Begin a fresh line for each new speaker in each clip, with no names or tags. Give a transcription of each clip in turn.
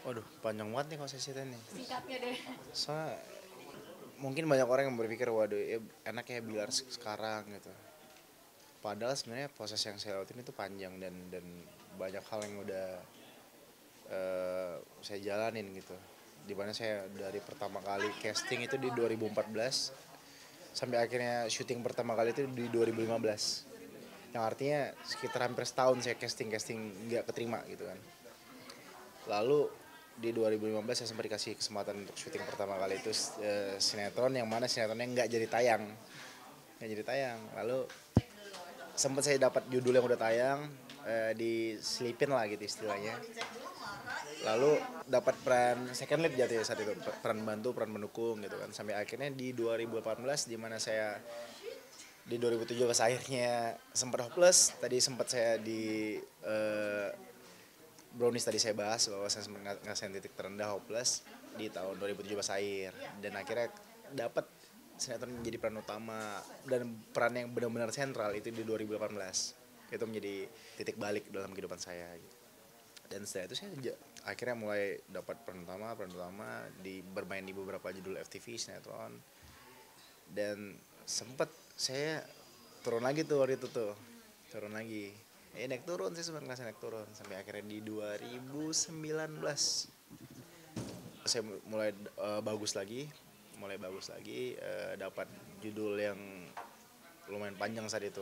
Waduh, panjang banget nih kalau saya ceritain nih.
Singkatnya deh.
Soalnya mungkin banyak orang yang berpikir, waduh, ya enaknya Bilar sekarang gitu. Padahal sebenarnya proses yang saya lewatin itu panjang dan banyak hal yang udah saya jalanin gitu. Dimana saya dari pertama kali casting itu di 2014 sampai akhirnya syuting pertama kali itu di 2015. Yang artinya sekitar hampir setahun saya casting nggak keterima gitu kan. Lalu di 2015 saya sempat dikasih kesempatan untuk syuting pertama kali itu sinetron, yang mana sinetronnya nggak jadi tayang, lalu sempat saya dapat judul yang udah tayang, diselipin lah gitu istilahnya. Lalu dapat peran second lead jatuh saat itu, peran bantu, peran mendukung gitu kan, sampai akhirnya di 2018 di mana saya di 2017 akhirnya sempat hopeless. Tadi sempat saya di brownies tadi saya bahas bahwa saya sempat ngerasain titik terendah hopeless di tahun 2017 akhir, dan akhirnya dapat sinetron menjadi peran utama dan peran yang benar-benar sentral itu di 2018. Itu menjadi titik balik dalam kehidupan saya gitu. Dan setelah itu saya akhirnya mulai dapat peran utama di bermain di beberapa judul FTV sinetron, dan sempat saya turun lagi tuh waktu itu tuh, turun lagi, naik turun, saya sempat ngerasa naik turun sampai akhirnya di 2019 saya mulai bagus lagi, dapat judul yang lumayan panjang saat itu,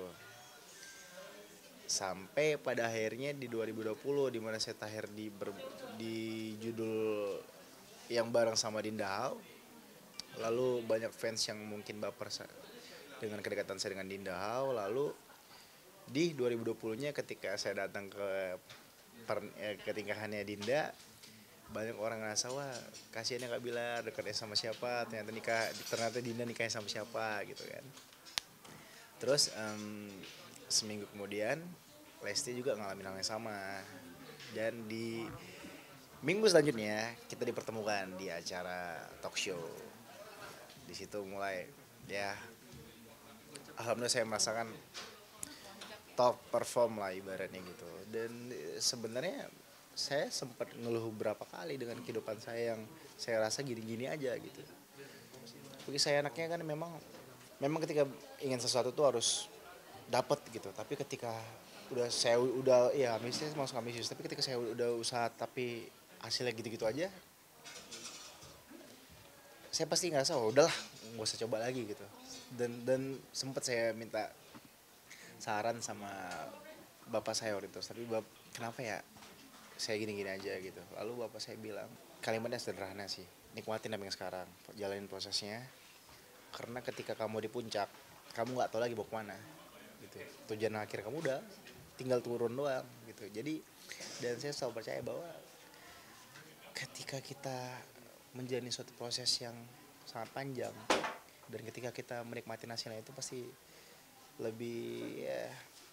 sampai pada akhirnya di 2020 di mana saya terakhir di judul yang bareng sama Dinda Hao. Lalu banyak fans yang mungkin baper dengan kedekatan saya dengan Dinda Hao. Lalu di 2020-nya ketika saya datang ke nikahannya Dinda, banyak orang ngerasa, wah kasihannya Kak Bilar dekatnya sama siapa, ternyata Dinda nikahnya sama siapa gitu kan. Terus seminggu kemudian Lesti juga ngalamin hal yang sama, dan di minggu selanjutnya kita dipertemukan di acara talk show. Di situ mulai, ya alhamdulillah saya merasakan top perform lah ibaratnya gitu. Dan sebenarnya saya sempat ngeluh beberapa kali dengan kehidupan saya yang saya rasa gini-gini aja gitu. Bagi saya anaknya kan memang ketika ingin sesuatu tuh harus dapat gitu. Tapi ketika udah ya ambisius, masuk ambisius, tapi ketika saya udah usaha tapi hasilnya gitu-gitu aja, saya pasti ngerasa, oh udahlah nggak usah coba lagi gitu. Dan sempat saya minta saran sama bapak saya waktu itu, tapi kenapa ya saya gini-gini aja gitu. Lalu bapak saya bilang kalimatnya sederhana sih, nikmatin apa yang sekarang, jalanin prosesnya, karena ketika kamu di puncak kamu nggak tahu lagi mau kemana gitu. Tujuan akhir kamu udah tinggal turun doang gitu. Jadi, dan saya selalu percaya bahwa ketika kita menjalani suatu proses yang sangat panjang, dan ketika kita menikmati hasilnya itu pasti lebih ya,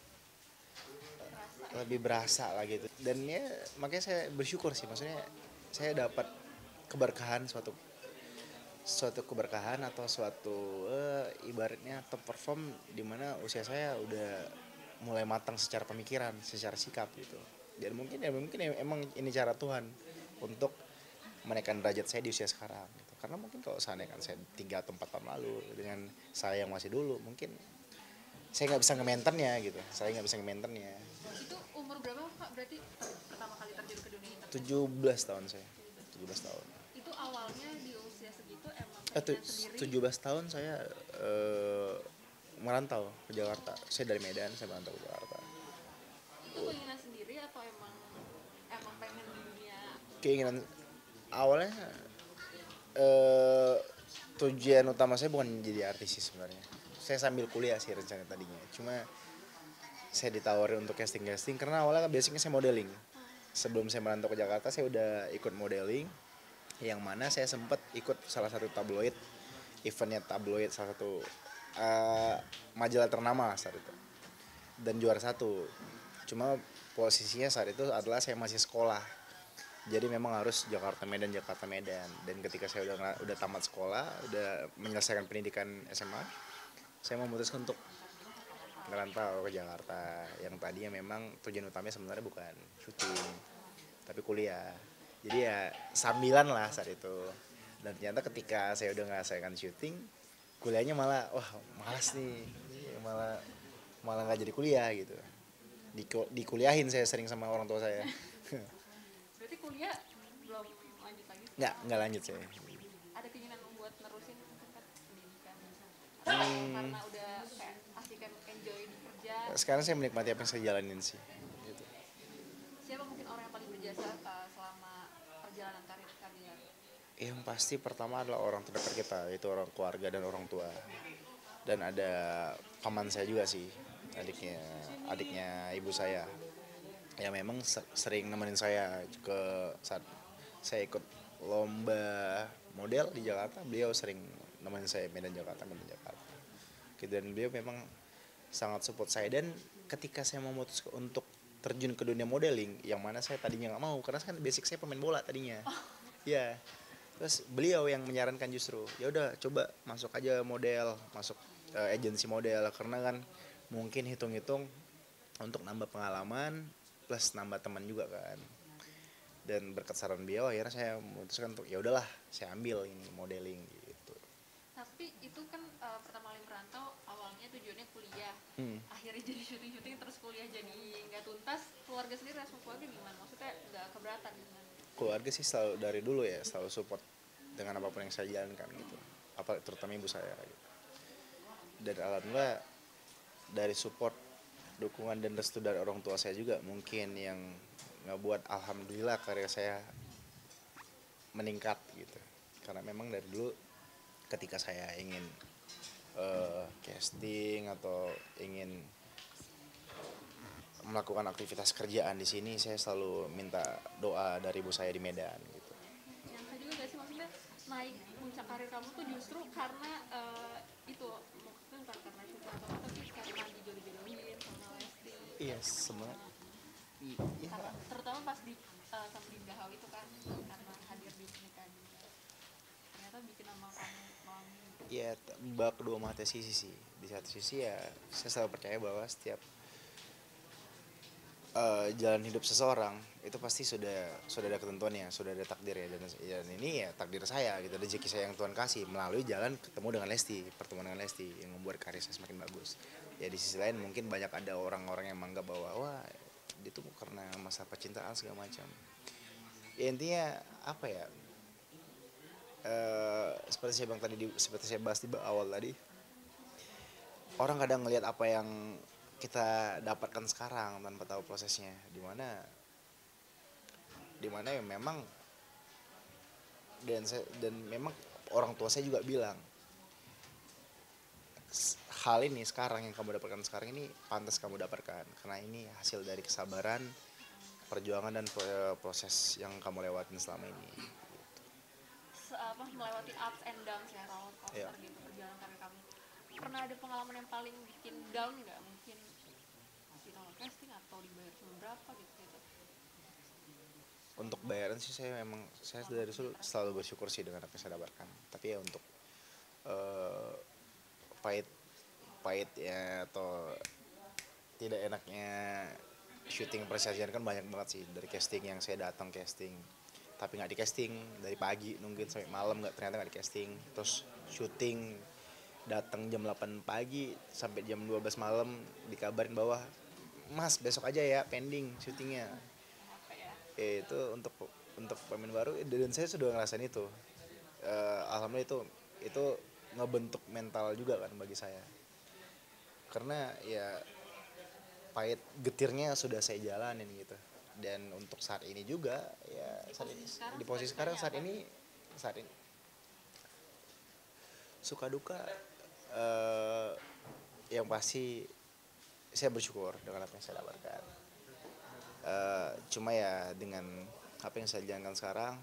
lebih berasa lah gitu. Dan ya makanya saya bersyukur sih, maksudnya saya dapat keberkahan, suatu keberkahan atau suatu ibaratnya top perform di mana usia saya udah mulai matang secara pemikiran, secara sikap gitu. Dan mungkin emang ini cara Tuhan untuk menaikkan derajat saya di usia sekarang gitu. Karena mungkin kalau seandainya kan saya 3 atau 4 tahun lalu dengan saya yang masih dulu, mungkin saya nggak bisa nge-maintainnya.
Itu umur berapa Kak berarti pertama kali terjun ke dunia internet?
17 tahun saya. 17 tahun.
Itu awalnya di usia segitu emang
Eh,
pengen sendiri?
17 tahun saya merantau ke Jakarta. Saya dari Medan, saya merantau ke Jakarta.
Itu keinginan sendiri atau emang emang pengen di dunia?
Keinginan awalnya, eh, tujuan utama saya bukan jadi artis sih sebenarnya. Saya sambil kuliah sih rencana tadinya. Cuma saya ditawarin untuk casting karena awalnya basicnya saya modeling. Sebelum saya merantau ke Jakarta saya udah ikut modeling, yang mana saya sempat ikut salah satu tabloid, eventnya tabloid, salah satu majalah ternama saat itu, dan juara satu. Cuma posisinya saat itu adalah saya masih sekolah, jadi memang harus Jakarta Medan. Dan ketika saya udah tamat sekolah, udah menyelesaikan pendidikan SMA, saya memutuskan untuk merantau ke Jakarta, yang tadinya memang tujuan utamanya sebenarnya bukan syuting tapi kuliah. Jadi ya sambilan lah saat itu. Dan ternyata ketika saya udah ngerasakan syuting, kuliahnya malah wah malas nih. Malah malah nggak jadi kuliah gitu. Dikuliahin saya sering sama orang tua saya.
Berarti kuliah belum lanjut lagi?
Nggak lanjut saya.
Ada keinginan buat nerusin tingkat pendidikan atau karena udah kayak asik kan enjoy di kerja?
Sekarang saya menikmati apa yang saya jalanin sih. Gitu.
Siapa mungkin orang yang paling berjasa selama perjalanan karir kalian?
Yang pasti pertama adalah orang terdekat kita, yaitu orang keluarga dan orang tua. Dan ada paman saya juga sih, adiknya ibu saya. Ya memang sering nemenin saya ke saat saya ikut lomba model di Jakarta, beliau sering nemenin saya Medan Jakarta. Gitu, dan beliau memang sangat support saya. Dan ketika saya memutuskan untuk terjun ke dunia modeling, yang mana saya tadinya nggak mau karena kan basic saya pemain bola tadinya. Ya, terus beliau yang menyarankan justru, ya udah coba masuk aja model, masuk agensi model, karena kan mungkin hitung-hitung untuk nambah pengalaman plus nambah teman juga kan. Dan berkat saran beliau akhirnya saya memutuskan untuk ya udahlah saya ambil ini modeling gitu.
Tapi itu kan pertama kali merantau awalnya tujuannya kuliah, akhirnya jadi syuting terus kuliah jadi nggak tuntas. Keluarga sendiri, respon keluarga gimana? Maksudnya nggak keberatan dengan?
Keluarga sih selalu dari dulu ya selalu support dengan apapun yang saya jalankan gitu, apa terutama ibu saya gitu. Dan alhamdulillah dari support, dukungan dan restu dari orang tua saya juga mungkin yang ngebuat alhamdulillah karya saya meningkat gitu. Karena memang dari dulu ketika saya ingin casting atau ingin melakukan aktivitas kerjaan di sini, saya selalu minta doa dari ibu saya di Medan gitu.
Nyangka juga gak sih maksudnya naik puncak karir kamu tuh justru karena itu maksudnya bukan karena syukur atau apa, tapi karena dijodoh-jodohin sama Lesti.
Iya sebenarnya. Iya.
Terutama pas di sama Dinda Hau itu kan karena hadir di pernikahan juga. Ternyata bikin nama kamu wangi.
Iya, bak kedua mata sisi sih. Di satu sisi ya saya selalu percaya bahwa setiap jalan hidup seseorang itu pasti sudah ada ketentuannya, sudah ada takdirnya. Dan ini ya takdir saya gitu, rezeki saya yang Tuhan kasih melalui jalan ketemu dengan Lesti, pertemuan dengan Lesti yang membuat karir saya semakin bagus. Ya di sisi lain mungkin banyak ada orang-orang yang menganggap bahwa wah itu karena masa percintaan segala macam. Ya intinya apa ya? Seperti saya bahas di awal tadi, orang kadang ngelihat apa yang kita dapatkan sekarang tanpa tahu prosesnya, dimana ya memang dan memang orang tua saya juga bilang hal ini sekarang yang kamu dapatkan sekarang ini pantas kamu dapatkan karena ini hasil dari kesabaran, perjuangan dan proses yang kamu lewatin selama ini.
Melewati ups and downs ya, roller coaster gitu perjalanan karir kamu. Pernah ada pengalaman yang paling bikin down nggak? Mungkin ditolak casting atau dibayar cuma berapa gitu.
Untuk bayaran sih saya dari dulu selalu bersyukur sih dengan apa yang saya dapatkan. Tapi ya untuk pahit ya atau tidak enaknya syuting persajian kan banyak banget sih. Dari casting yang saya datang casting tapi nggak di casting, dari pagi nungguin sampai malam ternyata nggak di casting, terus syuting datang jam 8 pagi sampai jam 12 malam dikabarin bahwa mas besok aja ya pending syutingnya. Itu untuk pemain baru dan saya sudah ngerasain itu. Alhamdulillah itu ngebentuk mental juga kan bagi saya, karena ya pahit getirnya sudah saya jalanin gitu. Dan untuk saat ini juga ya di posisi sekarang saat ini suka duka yang pasti saya bersyukur dengan apa yang saya dapatkan. Cuma ya dengan apa yang saya jalankan sekarang,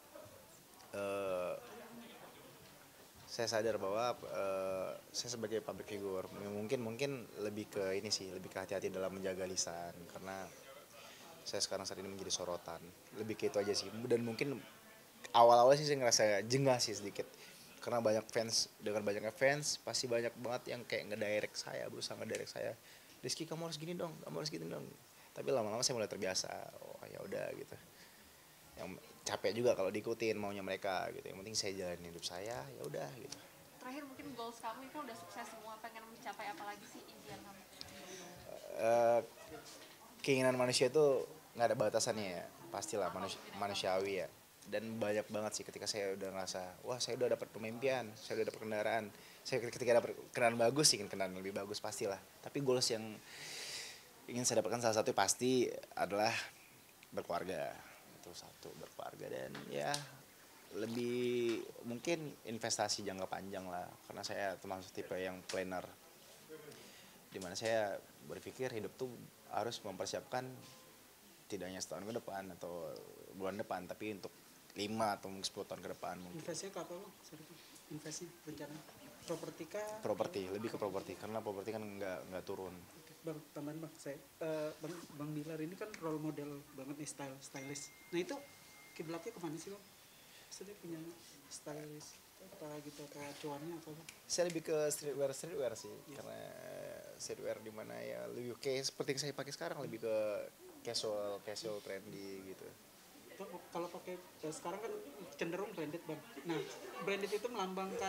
saya sadar bahwa saya sebagai public figure mungkin lebih ke ini sih, lebih ke hati-hati dalam menjaga lisan, karena saya sekarang saat ini menjadi sorotan, lebih ke itu aja sih. Dan mungkin awal-awal sih saya ngerasa jengah sih sedikit, karena dengan banyaknya fans pasti banyak banget yang kayak berusaha ngedirect saya, Rizky kamu harus gini dong, kamu harus gini dong. Tapi lama-lama saya mulai terbiasa, oh ya udah gitu. Yang capek juga kalau diikutin maunya mereka gitu. Yang penting saya jalanin hidup saya, ya udah gitu.
Terakhir mungkin goals kamu itu udah sukses semua, pengen mencapai apa lagi sih impian kamu?
Eh, Keinginan manusia itu nggak ada batasannya ya, pastilah manusiawi ya. Dan banyak banget sih ketika saya udah ngerasa, wah saya udah dapat pemimpian, saya udah dapat kendaraan, saya ketika dapat kendaraan bagus, ingin kendaraan lebih bagus pastilah. Tapi goals yang ingin saya dapatkan salah satu pasti adalah berkeluarga. Itu satu, berkeluarga. Dan ya lebih mungkin investasi jangka panjang lah, karena saya termasuk tipe yang planner, dimana saya berpikir hidup tuh harus mempersiapkan tidak hanya setahun ke depan atau bulan depan, tapi untuk 5 atau 10 tahun ke depan mungkin.
Investnya ke apa bang? Sorry, investnya rencana properti kah?
Properti, lebih ke properti, karena properti kan nggak turun.
Bang, tambahan bang, saya bang Bilar ini kan role model banget nih, stylish. Nah itu kiblatnya kemana sih bang? Maksudnya punya stylish apa gitu, atau acuannya apa bang?
Saya lebih ke streetwear sih, karena streetwear dimana ya lebih kayak seperti yang saya pakai sekarang, lebih ke casual trendy gitu.
Kalau pakai sekarang kan cenderung branded bang. Nah branded itu melambangkan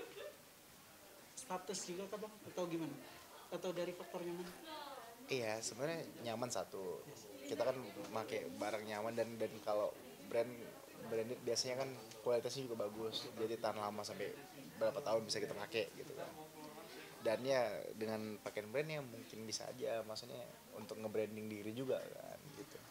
status juga kah bang, atau gimana? Atau dari faktor nyaman?
Iya, sebenarnya nyaman satu. Kita kan pakai barang nyaman, dan kalau branded biasanya kan kualitasnya juga bagus. Jadi tahan lama sampai berapa tahun bisa kita pakai gitu kan. Dan ya dengan pakaian brand ya mungkin bisa aja, maksudnya untuk nge-branding diri juga kan gitu.